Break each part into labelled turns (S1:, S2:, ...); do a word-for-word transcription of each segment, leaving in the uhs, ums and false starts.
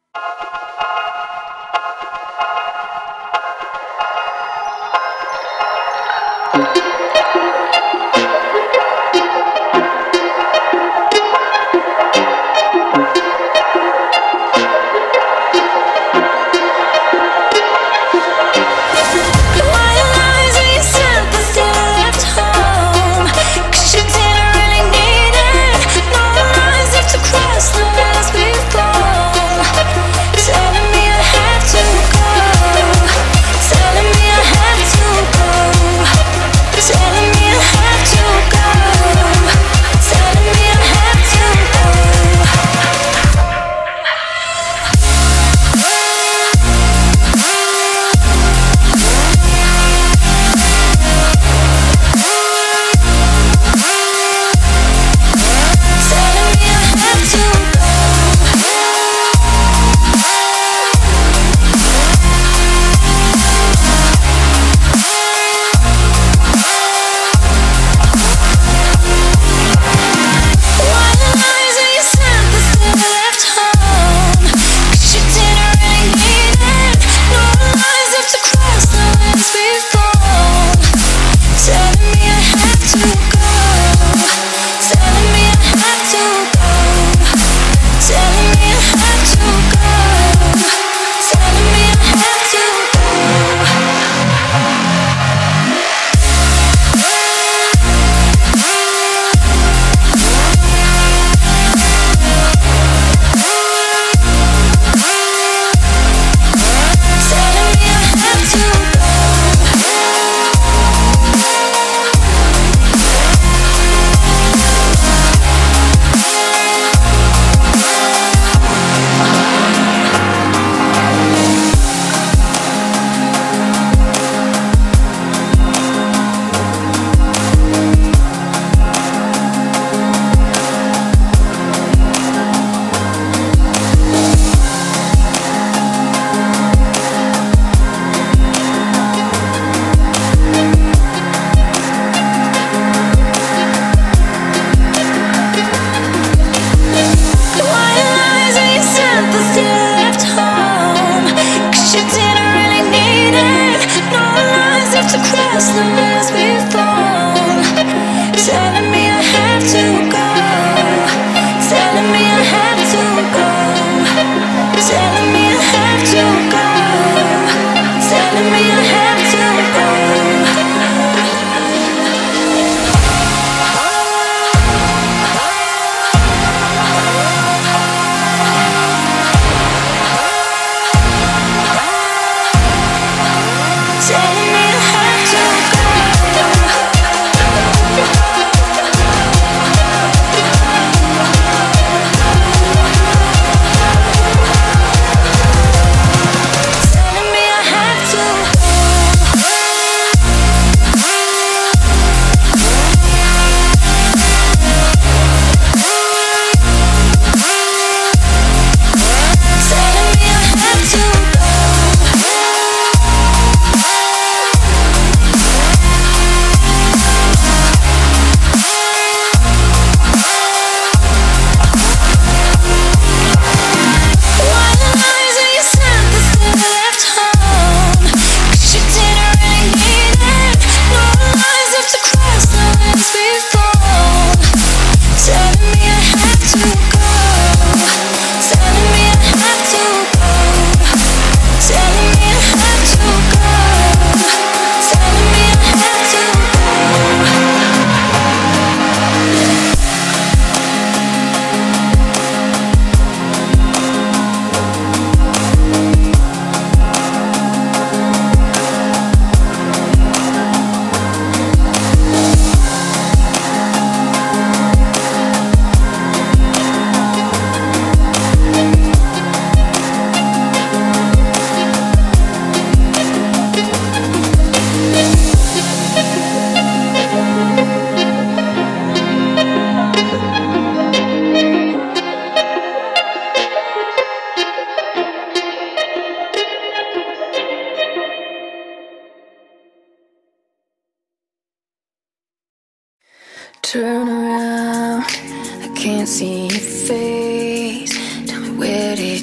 S1: Turn around, I can't see your face. Tell me, where did you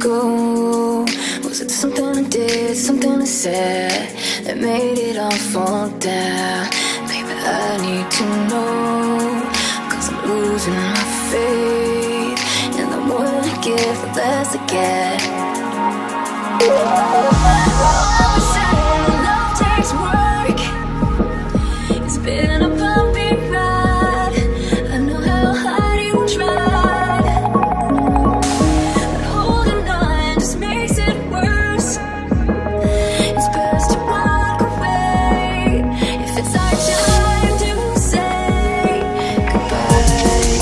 S1: go? Was it something I did, something I said that made it all fall down? Baby, I need to know, cause I'm losing my faith, and the more I give, the less I get. All of a sudden, love takes work. It's been a bumpy ride. I know how hard you tried, but holding on just makes it worse. It's best to walk away if it's our time to say goodbye.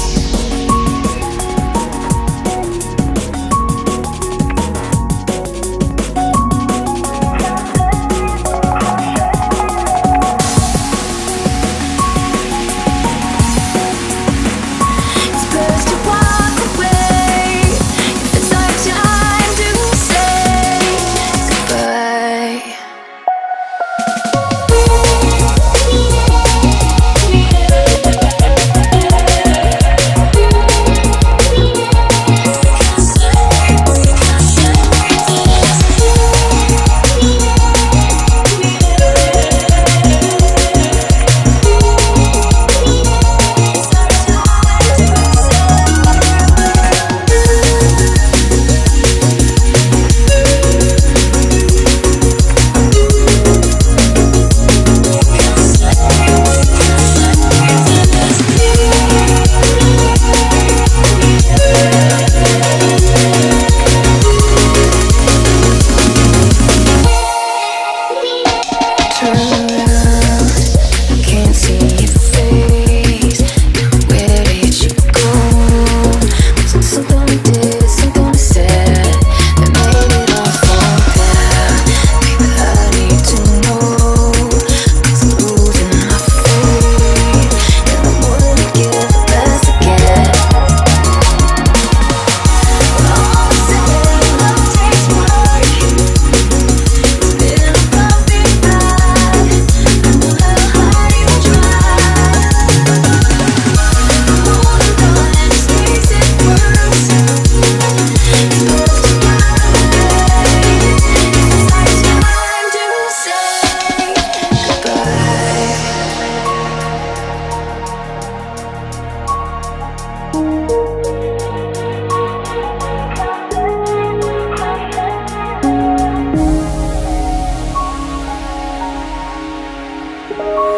S1: It's best to walk away if it's our time to say goodbye. Turn around, I can't see your face. Where did you go? Was it something I did, something I said that made it all fall down? Baby, I need to know, cause I'm losing my faith, and the more that I give, the less I get. All of a sudden, love takes work. It's been a bumpy ride. I know how hard you tried, but holding on just makes it worse. It's best to walk away if it's our time to say goodbye. Thank you.